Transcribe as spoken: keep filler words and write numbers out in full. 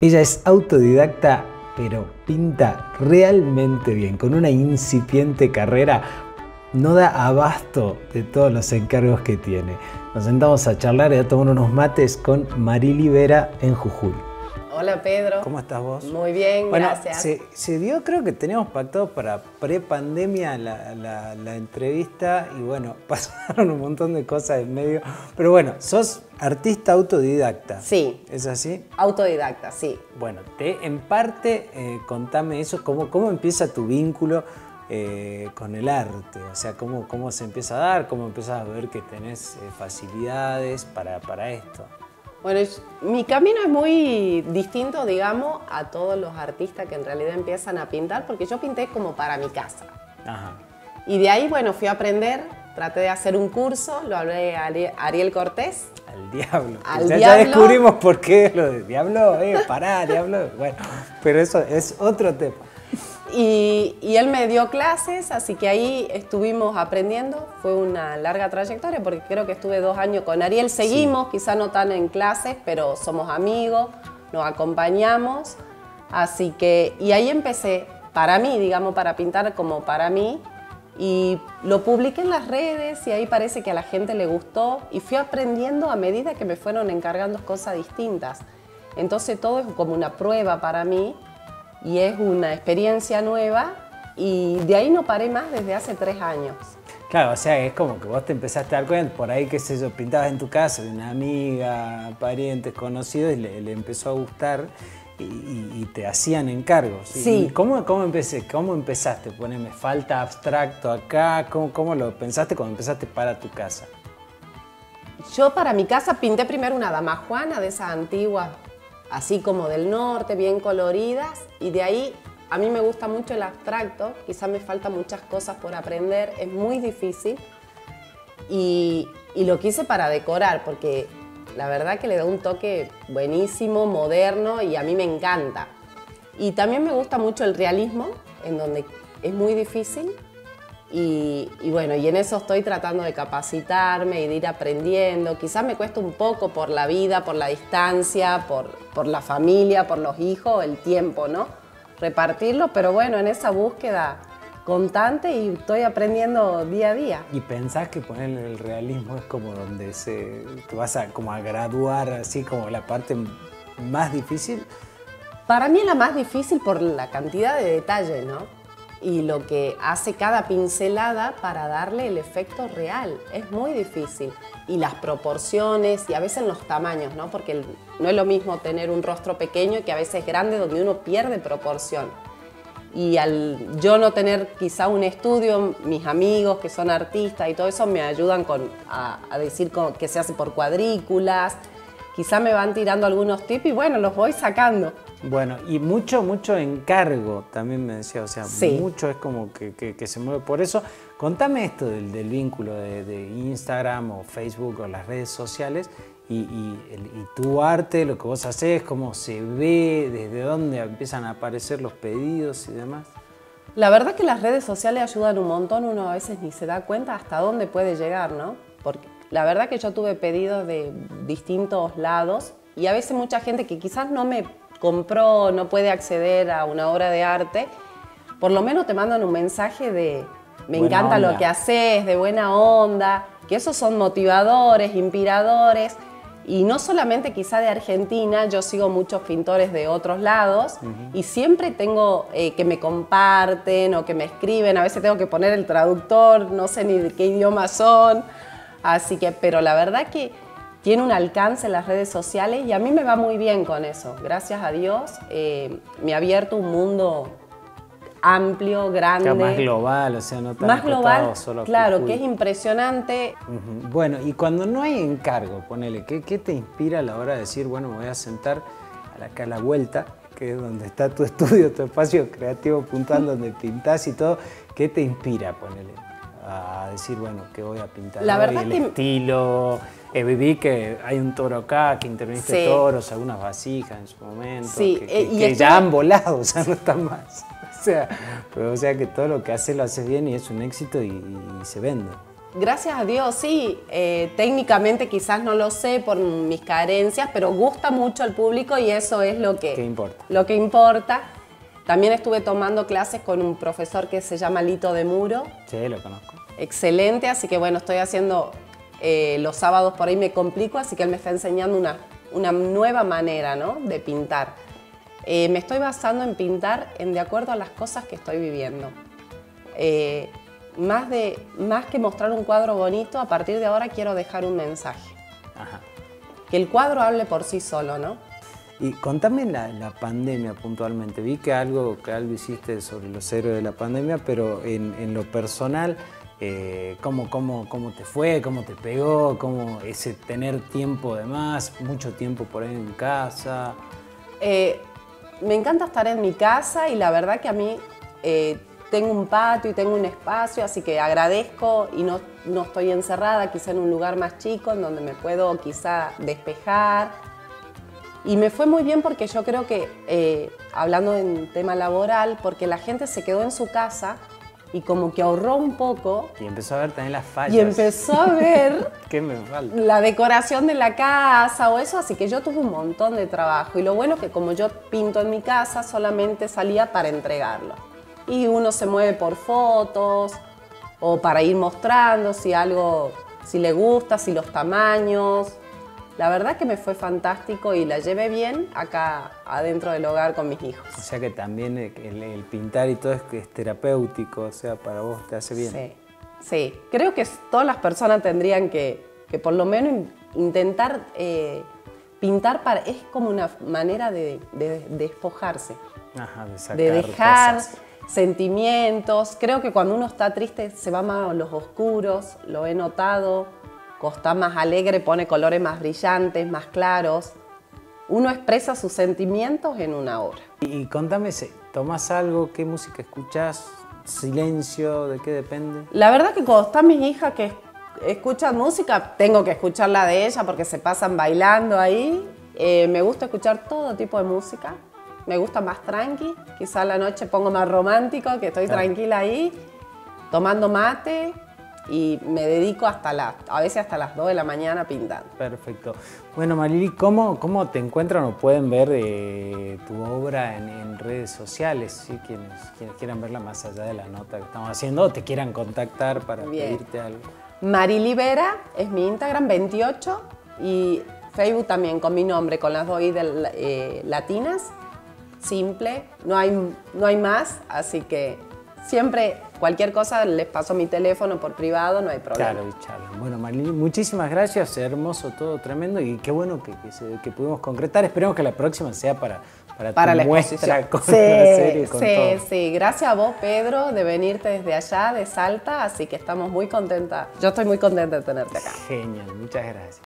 Ella es autodidacta, pero pinta realmente bien. Con una incipiente carrera, no da abasto de todos los encargos que tiene. Nos sentamos a charlar y a tomar unos mates con Marily Vera en Jujuy. Hola Pedro. ¿Cómo estás vos? Muy bien, bueno, gracias. Se, se dio, creo que teníamos pactado para pre-pandemia la, la, la entrevista y bueno, pasaron un montón de cosas en medio. Pero bueno, sos artista autodidacta. Sí. ¿Es así? Autodidacta, sí. Bueno, te, en parte, eh, contame eso, cómo, cómo empieza tu vínculo eh, con el arte, o sea, cómo, cómo se empieza a dar, cómo empiezas a ver que tenés eh, facilidades para, para esto. Bueno, mi camino es muy distinto, digamos, a todos los artistas que en realidad empiezan a pintar, porque yo pinté como para mi casa. Ajá. Y de ahí, bueno, fui a aprender, traté de hacer un curso, lo hablé a Ariel Cortés. Al diablo. Al ya, diablo. Ya descubrimos por qué lo de diablo, eh, pará, diablo. Bueno, pero eso es otro tema. Y, y él me dio clases, así que ahí estuvimos aprendiendo. Fue una larga trayectoria porque creo que estuve dos años con Ariel. Seguimos, sí. Quizá no tan en clases, pero somos amigos, nos acompañamos. Así que, y ahí empecé, para mí, digamos, para pintar como para mí. Y lo publiqué en las redes y ahí parece que a la gente le gustó. Y fui aprendiendo a medida que me fueron encargando cosas distintas. Entonces todo es como una prueba para mí. Y es una experiencia nueva y de ahí no paré más desde hace tres años. Claro, o sea, es como que vos te empezaste a dar cuenta, por ahí, qué sé yo, pintabas en tu casa de una amiga, parientes, conocidos, y le, le empezó a gustar y, y, y te hacían encargos. Sí. ¿Y cómo, cómo, empecé, ¿Cómo empezaste? Poneme, falta abstracto acá, ¿cómo, cómo lo pensaste cuando empezaste para tu casa? Yo para mi casa pinté primero una dama juana de esas antiguas, así como del norte, bien coloridas, y de ahí a mí me gusta mucho el abstracto, quizás me faltan muchas cosas por aprender, es muy difícil, y, y lo quise para decorar, porque la verdad que le da un toque buenísimo, moderno, y a mí me encanta. Y también me gusta mucho el realismo, en donde es muy difícil, y, y bueno, y en eso estoy tratando de capacitarme y de ir aprendiendo. Quizás me cuesta un poco por la vida, por la distancia, por, por la familia, por los hijos, el tiempo, ¿no? Repartirlo, pero bueno, en esa búsqueda constante y estoy aprendiendo día a día. ¿Y pensás que ponerle el realismo es como donde se, te vas a, como a graduar, así como la parte más difícil? Para mí es la más difícil por la cantidad de detalles, ¿no? Y lo que hace cada pincelada para darle el efecto real. Es muy difícil. Y las proporciones y a veces los tamaños, ¿no? Porque el, no es lo mismo tener un rostro pequeño que a veces grande donde uno pierde proporción. Y al yo no tener quizá un estudio, mis amigos que son artistas y todo eso me ayudan con, a, a decir con, que se hace por cuadrículas. Quizá me van tirando algunos tips y bueno, los voy sacando. Bueno, y mucho, mucho encargo, también me decía, o sea, sí. Mucho es como que, que, que se mueve por eso. Contame esto del, del vínculo de, de Instagram o Facebook o las redes sociales y, y, el, y tu arte, lo que vos hacés, cómo se ve, desde dónde empiezan a aparecer los pedidos y demás. La verdad que las redes sociales ayudan un montón, uno a veces ni se da cuenta hasta dónde puede llegar, ¿no? Porque la verdad que yo tuve pedidos de distintos lados y a veces mucha gente que quizás no me compró, no puede acceder a una obra de arte, por lo menos te mandan un mensaje de me buena encanta onda. Lo que haces, de buena onda, que esos son motivadores, inspiradores, y no solamente quizá de Argentina, yo sigo muchos pintores de otros lados, uh-huh. Y siempre tengo eh, que me comparten o que me escriben, a veces tengo que poner el traductor, no sé ni de qué idioma son, así que, pero la verdad que tiene un alcance en las redes sociales y a mí me va muy bien con eso. Gracias a Dios eh, me ha abierto un mundo amplio, grande. Que más global, o sea, no tan más global, solo claro, Jujuy. Que es impresionante. Uh-huh. Bueno, y cuando no hay encargo, ponele, ¿qué, ¿qué te inspira a la hora de decir, bueno, me voy a sentar acá a la vuelta, que es donde está tu estudio, tu espacio creativo puntual, donde pintás y todo? ¿Qué te inspira, ponele, a decir, bueno, ¿qué voy a pintar? La hoy? verdad El que estilo. Eh, viví que hay un toro acá, que interveniste sí. Toros, algunas vasijas en su momento, sí. que, que, eh, y que esto... ya han volado, o sea, no están más. O sea, pero, o sea, que todo lo que haces lo haces bien y es un éxito y, y se vende. Gracias a Dios, sí. Eh, técnicamente quizás no lo sé por mis carencias, pero gusta mucho al público y eso es lo que, ¿Qué importa? Lo que importa. También estuve tomando clases con un profesor que se llama Lito de Muro. Sí, lo conozco. Excelente, así que bueno, estoy haciendo eh, los sábados por ahí me complico, así que él me está enseñando una, una nueva manera, ¿no?, de pintar. Eh, me estoy basando en pintar en de acuerdo a las cosas que estoy viviendo. Eh, Más, de, más que mostrar un cuadro bonito, a partir de ahora quiero dejar un mensaje. Ajá. Que el cuadro hable por sí solo, ¿no? Y contame la, la pandemia puntualmente. Vi que algo, que algo hiciste sobre los héroes de la pandemia, pero en, en lo personal, eh, ¿cómo, cómo, ¿cómo te fue? ¿Cómo te pegó? ¿Cómo ese tener tiempo de más? ¿Mucho tiempo por ahí en casa? Eh, me encanta estar en mi casa y la verdad que a mí... Eh, Tengo un patio y tengo un espacio, así que agradezco y no, no estoy encerrada, quizá en un lugar más chico, en donde me puedo quizá despejar. Y me fue muy bien porque yo creo que, eh, hablando en tema laboral, porque la gente se quedó en su casa y como que ahorró un poco. Y empezó a ver también las fallas. Y empezó a ver ¿Qué me falta? La decoración de la casa o eso, así que yo tuve un montón de trabajo. Y lo bueno es que como yo pinto en mi casa, solamente salía para entregarlo. Y uno se mueve por fotos o para ir mostrando si algo, si le gusta, si los tamaños. La verdad que me fue fantástico y la llevé bien acá adentro del hogar con mis hijos. O sea que también el, el pintar y todo es, es terapéutico, o sea, para vos te hace bien. Sí, sí. Creo que todas las personas tendrían que, que por lo menos intentar eh, pintar, para, es como una manera de, de, de despojarse. Ajá, de sacar de dejar cosas. Sentimientos. Creo que cuando uno está triste se va más a los oscuros, lo he notado. Cuando está más alegre pone colores más brillantes, más claros. Uno expresa sus sentimientos en una obra. Y, y contame, ¿tomás algo? ¿Qué música escuchás? ¿Silencio? ¿De qué depende? La verdad que cuando están mis hijas que escuchan música, tengo que escuchar la de ella porque se pasan bailando ahí. Eh, me gusta escuchar todo tipo de música. Me gusta más tranqui, quizá a la noche pongo más romántico, que estoy Claro. tranquila ahí, tomando mate y me dedico hasta la, a veces hasta las dos de la mañana pintando. Perfecto. Bueno, Marilí, ¿cómo, cómo te encuentran o pueden ver eh, tu obra en, en redes sociales? ¿Sí? Quienes, quienes quieran verla más allá de la nota que estamos haciendo o te quieran contactar para Bien. pedirte algo. Marilí Vera es mi Instagram, veintiocho, y Facebook también con mi nombre, con las dos i de, eh, latinas. Simple, no hay, no hay más, así que siempre, cualquier cosa, les paso mi teléfono por privado, no hay problema. Claro, y charlan. Bueno, Marilí, muchísimas gracias, hermoso todo, tremendo, y qué bueno que, que, se, que pudimos concretar. Esperemos que la próxima sea para, para, Para tu la muestra exposición. con Sí, la serie, con sí, todo. sí. Gracias a vos, Pedro, de venirte desde allá, de Salta, así que estamos muy contentas. Yo estoy muy contenta de tenerte acá. Genial, muchas gracias.